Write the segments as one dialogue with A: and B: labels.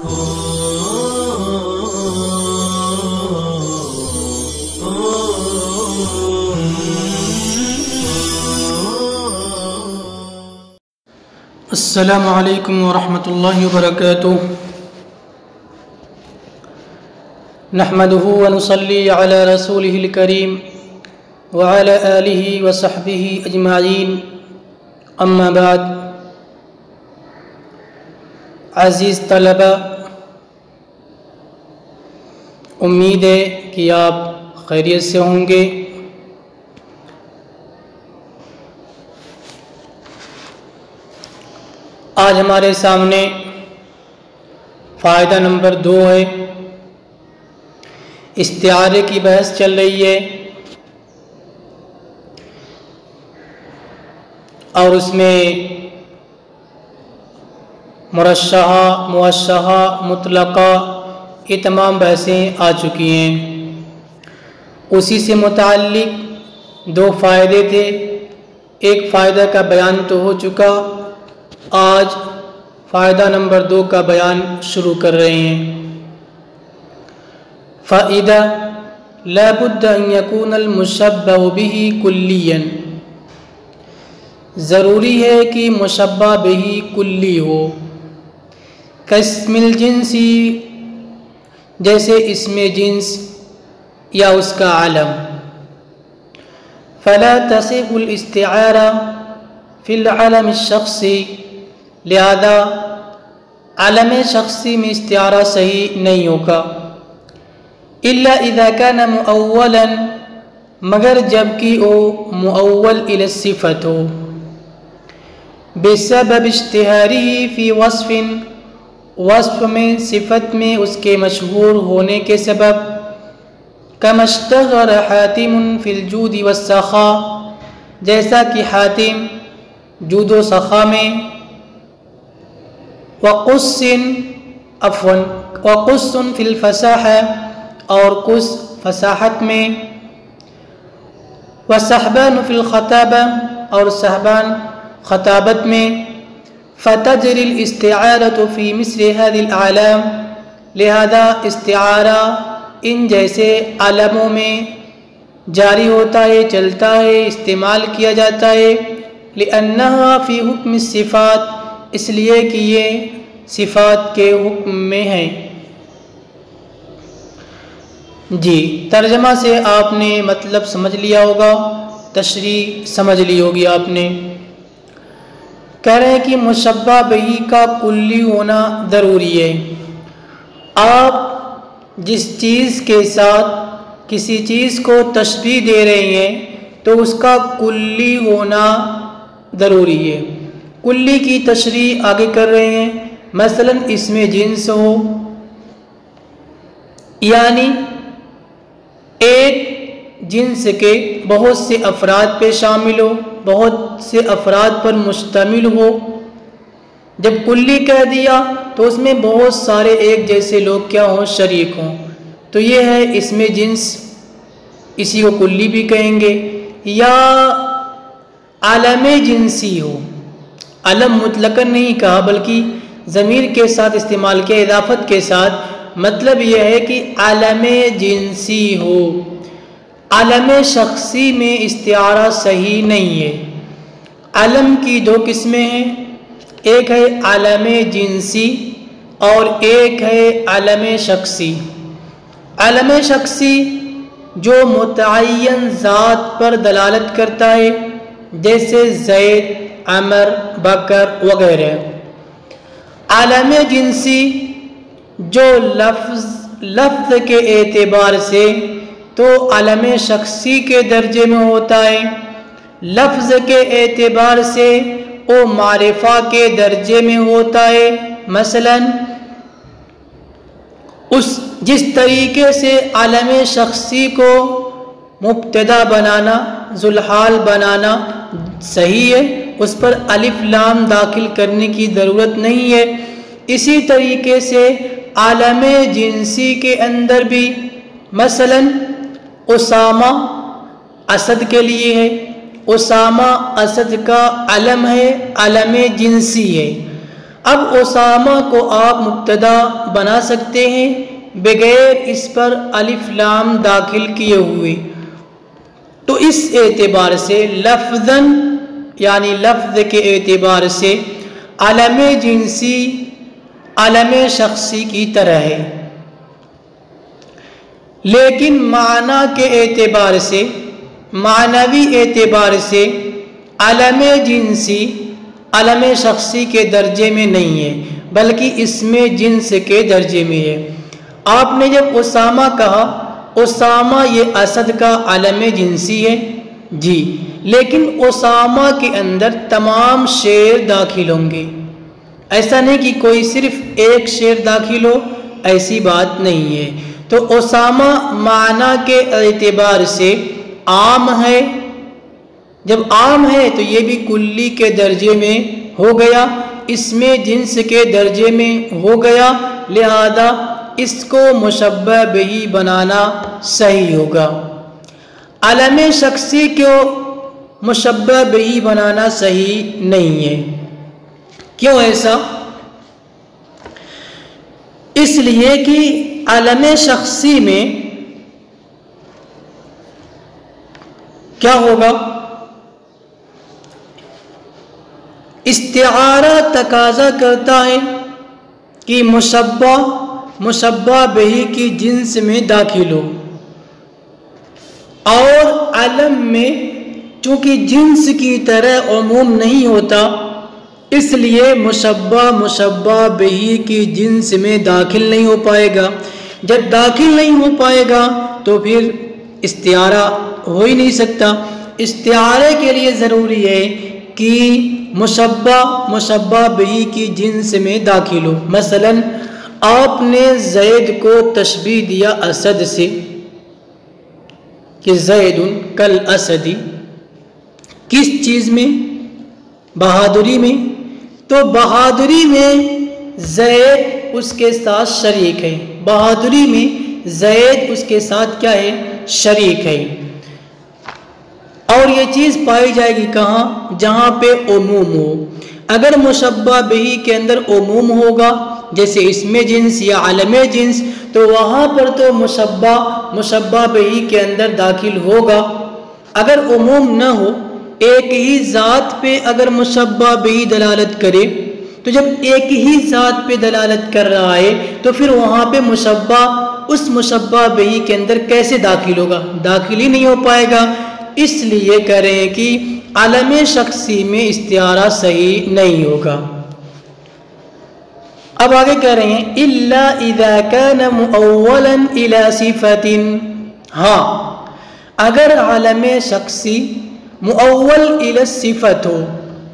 A: السلام علیکم ورحمۃ اللہ وبرکاتہ۔ نحمده ونصلی علی رسولہ الکریم وعلی آلہ وصحبہ اجمعین، اما بعد۔ عزیز طلبہ، امید ہے کہ آپ خیریت سے ہوں گے۔ آج ہمارے سامنے فائدہ نمبر 2 ہے۔ استعارے کی بحث چل رہی ہے اور اس میں مرشحہ، موشحہ، مطلقہ، یہ تمام بحثیں آ چکی ہیں۔ اسی سے متعلق 2 فائدے تھے۔ ایک فائدہ کا بیان تو ہو چکا، آج فائدہ نمبر 2 کا بیان شروع کر رہے ہیں۔ فائدہ: لا بد ان يكون المشبہ به کلیاً، ضروری ہے کہ مشبہ به کلی ہو۔ کاسم الجنس، جیسے اسم جنس یا اس کا علم۔ فلا تصح الاستعارہ فی العلم الشخصی، لہذا علم شخصی میں استعارہ صحیح نہیں ہوگا۔ الا اذا كان مؤولا، مگر جب کہ وہ مؤول الی الصفت ہو، بسبب اشتہارہ فی وصف، وصف میں، صفت میں اس کے مشہور ہونے کے سبب۔ کما اشتہر حاتم فی الجود والسخاء، جیسا کہ حاتم جود و سخا میں، وقص فی الفصاحہ، اور قص فصاحت میں، وصحبان فی الخطابہ، اور صحبان خطابت میں۔ فتجری الاستعارة فی مثل هذه الاعلام، لہذا استعارہ ان جیسے علموں میں جاری ہوتا ہے، چلتا ہے، استعمال کیا جاتا ہے۔ لأنها فی حکم الصفات، اس لیے کہ یہ صفات کے حکم میں ہے۔ جی، ترجمہ سے آپ نے مطلب سمجھ لیا ہوگا، تشریح سمجھ لی ہوگی آپ نے۔ کہہ رہے ہیں کہ مشبہ بہ کا کلی ہونا ضروری ہے۔ آپ جس چیز کے ساتھ کسی چیز کو تشبیہ دے رہے ہیں تو اس کا کلی ہونا ضروری ہے۔ کلی کی تشریح آگے کر رہے ہیں۔ مثلا اسم جنس ہو، یعنی ایک جنس کے بہت سے افراد پہ شامل ہو، بہت سے افراد پر مشتمل ہو۔ جب کلی کہہ دیا تو اس میں بہت سارے ایک جیسے لوگ کیا ہوں، شریک ہوں، تو یہ ہے اسم جنس، اسی کو کلی بھی کہیں گے۔ یا علم جنسی ہو، علم مطلقاً نہیں کہا بلکہ ضمیر کے ساتھ استعمال کیا، اضافت کے ساتھ، مطلب یہ ہے کہ علم جنسی ہو۔ علم شخصی میں استعارہ صحیح نہیں ہے۔ علم کی 2 قسمیں ہیں، ایک ہے علم جنسی اور ایک ہے علم شخصی۔ علم شخصی جو متعین ذات پر دلالت کرتا ہے، جیسے زید، عمر، بکر وغیرہ۔ علم جنسی جو لفظ کے اعتبار سے تو علم شخصی کے درجے میں ہوتا ہے، لفظ کے اعتبار سے وہ معرفہ کے درجے میں ہوتا ہے۔ مثلا جس طریقے سے علم شخصی کو مبتدا بنانا، ذوالحال بنانا صحیح ہے، اس پر الف لام داخل کرنے کی ضرورت نہیں ہے، اسی طریقے سے عالم جنسی کے اندر بھی مثلا اسامہ اسد کے لیے ہے، اسامہ اسد کا علم ہے، علم جنسی ہے۔ اب اسامہ کو آپ مبتدا بنا سکتے ہیں بغیر اس پر الف لام داخل کیے ہوئے، تو اس اعتبار سے لفظاً یعنی لفظ کے اعتبار سے علم جنسی علم شخصی کی طرح ہے، لیکن معنی کے اعتبار سے معنوی اعتبار سے علم جنسی علم شخصی کے درجے میں نہیں ہے بلکہ اسم جنس کے درجے میں ہے۔ آپ نے جب اسامہ کہا، اسامہ یہ اسد کا علم جنسی ہے جی، لیکن اسامہ کے اندر تمام شیر داخل ہوں گے، ایسا نہیں کہ کوئی صرف ایک شیر داخل ہو، ایسی بات نہیں ہے۔ تو اسامہ معنی کے اعتبار سے عام ہے، جب عام ہے تو یہ بھی کلی کے درجے میں ہو گیا، اس میں جنس کے درجے میں ہو گیا، لہذا اس کو مشبہ بہی بنانا صحیح ہوگا۔ علم شخصی کو مشبہ بہی بنانا صحیح نہیں ہے۔ کیوں ایسا؟ اس لیے کہ علم شخصی میں کیا ہوگا؟ استعارہ تقاضا کرتا ہے کہ مشبہ بہی کی جنس میں داخل ہو، اور علم میں چونکہ جنس کی طرح عموم نہیں ہوتا، اس لیے مشبہ بہی کی جنس میں داخل نہیں ہو پائے گا۔ جب داخل نہیں ہو پائے گا تو پھر استعارہ ہو ہی نہیں سکتا۔ استعارے کے لیے ضروری ہے کہ مشبہ بہی کی جنس میں داخل ہو۔ مثلا آپ نے زید کو تشبیہ دیا اسد سے کہ زید کل اسدی، کس چیز میں؟ بہادری میں۔ تو بہادری میں زید اس کے ساتھ شریک ہے، بہادری میں زید اس کے ساتھ کیا ہے؟ شریک ہے۔ اور یہ چیز پائی جائے گی کہاں؟ جہاں پہ عموم ہو۔ اگر مشبہ بہی کے اندر عموم ہوگا جیسے اسم جنس یا علم جنس، تو وہاں پر تو مشبہ بہی کے اندر داخل ہوگا۔ اگر عموم نہ ہو، ایک ہی ذات پہ اگر مشبہ بہی دلالت کرے، تو جب ایک ہی ذات پہ دلالت کر رہا ہے تو پھر وہاں پہ اس مشبہ بہی کے اندر کیسے داخل ہوگا؟ داخل ہی نہیں ہو پائے گا۔ اس لیے کہہ رہے ہیں کہ علم شخصی میں استعارہ صحیح نہیں ہوگا۔ اب آگے کہہ رہے ہیں الا اذا كان مؤولا الى صفة، ہاں اگر علم شخصی مؤول الى الصفت ہو۔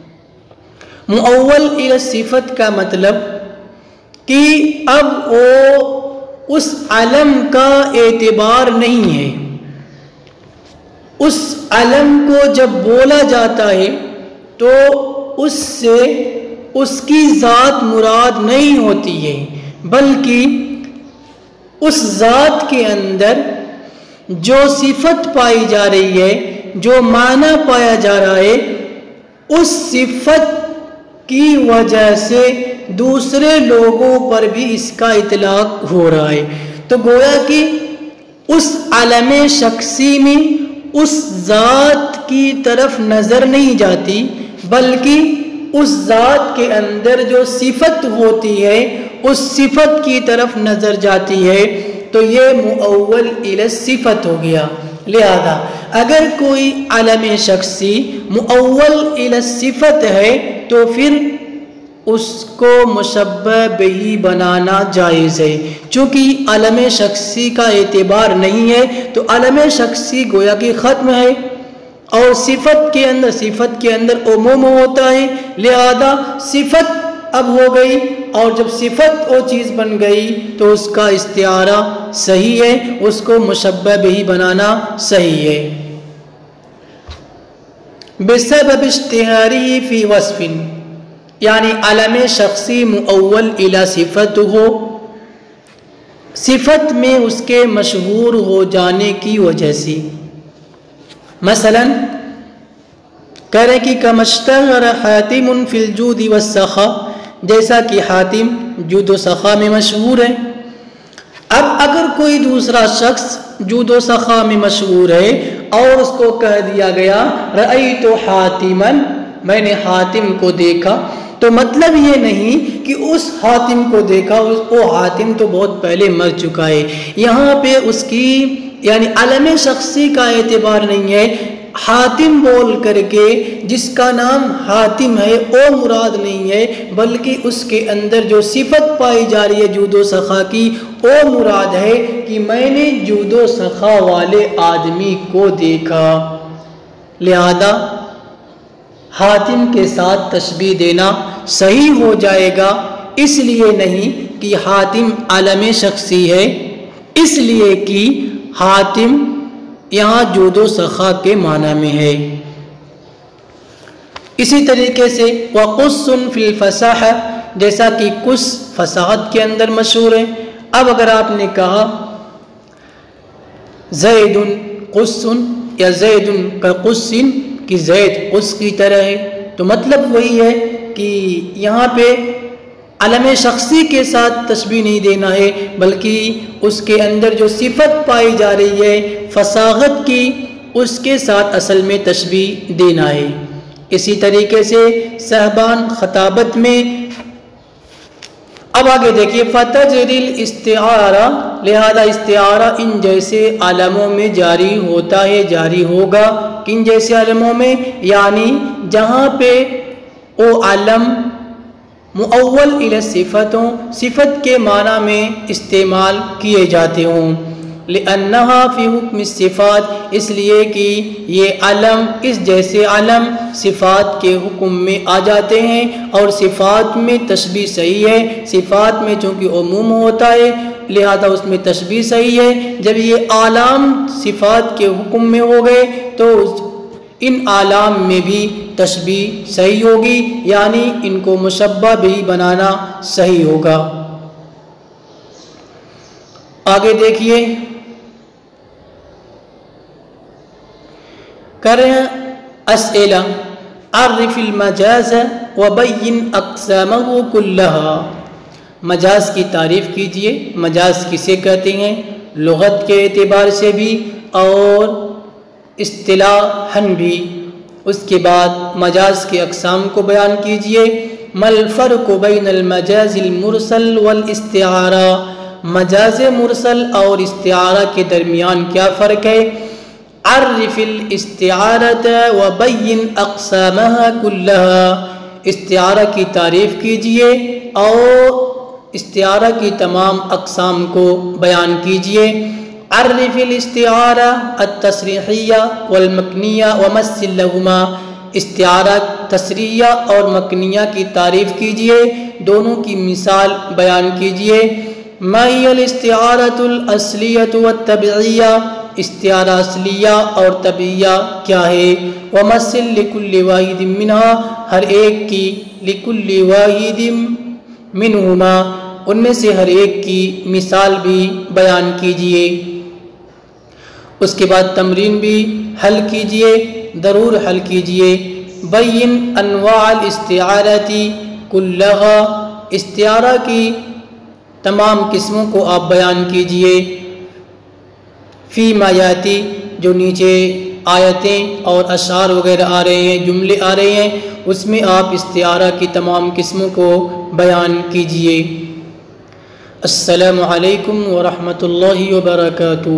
A: مؤول الى الصفت کا مطلب کہ اب وہ اس علم کا اعتبار نہیں ہے، اس علم کو جب بولا جاتا ہے تو اس سے اس کی ذات مراد نہیں ہوتی ہے، بلکہ اس ذات کے اندر جو صفت پائی جا رہی ہے، جو معنی پایا جا رہا ہے، اس صفت کی وجہ سے دوسرے لوگوں پر بھی اس کا اطلاق ہو رہا ہے۔ تو گویا کہ اس علم شخصی میں اس ذات کی طرف نظر نہیں جاتی، بلکہ اس ذات کے اندر جو صفت ہوتی ہے اس صفت کی طرف نظر جاتی ہے، تو یہ مؤول الی الصفت ہو گیا۔ لہذا اگر کوئی علم شخصی مؤول الی الصفت ہے تو پھر اس کو مشبہ بہی بنانا جائز ہے۔ چونکہ علم شخصی کا اعتبار نہیں ہے تو علم شخصی گویا کہ ختم ہے، اور صفت کے اندر عموم ہوتا ہے، لہذا صفت اب ہو گئی، اور جب صفت وہ چیز بن گئی تو اس کا استعارہ صحیح ہے، اس کو مشبہ بہی بنانا صحیح ہے۔ بسبب اشتہاری فی وصف، یعنی علم شخصی مؤول الی صفت ہو، صفت میں اس کے مشہور ہو جانے کی وجہ سے۔ مثلا کہہ رہے کہ کما اشتہر حاتم فی الجود والسخا، جیسا کہ حاتم جود و سخا میں مشہور ہے۔ اب اگر کوئی دوسرا شخص جود و سخا میں مشہور ہے اور اس کو کہہ دیا گیا رأیت حاتما، میں نے حاتم کو دیکھا، تو مطلب یہ نہیں کہ اس حاتم کو دیکھا، وہ حاتم تو بہت پہلے مر چکا ہے۔ یہاں پہ اس کی یعنی علم شخصی کا اعتبار نہیں ہے، حاتم بول کر کے جس کا نام حاتم ہے وہ مراد نہیں ہے، بلکہ اس کے اندر جو صفت پائی جا رہی ہے جود و سخا کی وہ مراد ہے کہ میں نے جود و سخا والے آدمی کو دیکھا۔ لہذا حاتم کے ساتھ تشبیہ دینا صحیح ہو جائے گا، اس لیے نہیں کہ حاتم علم شخصی ہے، اس لیے کہ حاتم یہاں جود و سخا کے معنی میں ہے۔ اسی طریقے سے وقص فی الفصاح، جیسا کہ قص فصاحت کے اندر مشہور ہے۔ اب اگر آپ نے کہا زید قص یا زید کقص، کہ زید قص کی طرح ہے، تو مطلب وہی ہے کہ یہاں پہ علم شخصی کے ساتھ تشبیہ نہیں دینا ہے، بلکہ اس کے اندر جو صفت پائی جا رہی ہے فصاحت کی اس کے ساتھ اصل میں تشبیہ دینا ہے۔ اسی طریقے سے صحبان خطابت میں، اب آگے دیکھیے فتجری الاستعارہ، لہذا استعارہ ان جیسے عالموں میں جاری ہوتا ہے، جاری ہوگا، کن جیسے عالموں میں، یعنی جہاں پہ وہ علم مؤول الی الصفتوں صفت کے معنی میں استعمال کیے جاتے ہوں، لأنہا فی حکم الصفات، اس لیے کہ یہ علم اس جیسے علم صفات کے حکم میں آ جاتے ہیں، اور صفات میں تشبیہ صحیح ہے، صفات میں چونکہ عموم ہوتا ہے لہذا اس میں تشبیہ صحیح ہے۔ جب یہ اعلام صفات کے حکم میں ہو گئے تو ان اعلام میں بھی تشبیہ صحیح ہوگی، یعنی ان کو مشبہ بھی بنانا صحیح ہوگا۔ آگے دیکھیے کر رہے ہیں اسئلہ، عرف المجاز وبین اقسامہ کلہا، مجاز کی تعریف کیجئے، مجاز کسے کہتے ہیں لغت کے اعتبار سے بھی اور اصطلاحاً بھی، اس کے بعد مجاز کے اقسام کو بیان کیجئے۔ ما الفرق بین المجاز المرسل والاستعارہ، مجاز مرسل اور استعارہ کے درمیان کیا فرق ہے؟ عرف الاستعارۃ وبین اقسامہا کلہا، استعارہ کی تعریف کیجئے اور استعارہ کی تمام اقسام کو بیان کیجئے۔ عرف الاستعارہ التصریحیہ والمکنیہ ومثل لہما، استعارہ تصریحیہ اور مکنیہ کی تعریف کیجئے، دونوں کی مثال بیان کیجئے۔ ما ہی الاستعارۃ الاصلیۃ والطبعیہ، استعارہ اصلیہ اور طبعیہ کیا ہے؟ ومثل لکل واحد منہا، ہر ایک کی، لکل واحد منہما، ان میں سے ہر ایک کی مثال بھی بیان کیجئے۔ اس کے بعد تمرین بھی حل کیجئے، ضرور حل کیجئے۔ بین انواع الاستعارۃ کلہا، استعارہ کی تمام قسموں کو آپ بیان کیجئے۔ فی ما یاتی، جو نیچے آیتیں اور اشعار وغیرہ آ رہے ہیں، جملے آ رہے ہیں، اس میں آپ استعارہ کی تمام قسموں کو بیان کیجئے۔ السلام علیکم ورحمۃ اللہ وبرکاتہ۔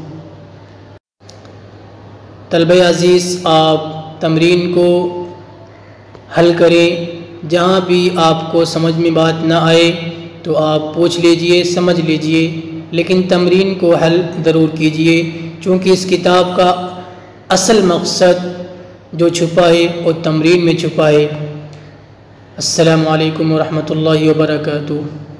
A: طلبہ عزیز، آپ تمرین کو حل کریں، جہاں بھی آپ کو سمجھ میں بات نہ آئے تو آپ پوچھ لیجئے، سمجھ لیجئے، لیکن تمرین کو حل ضرور کیجئے، چونکہ اس کتاب کا اصل مقصد جو چھپا ہے وہ تمرین میں چھپا ہے۔ السلام علیکم ورحمۃ اللہ وبرکاتہ۔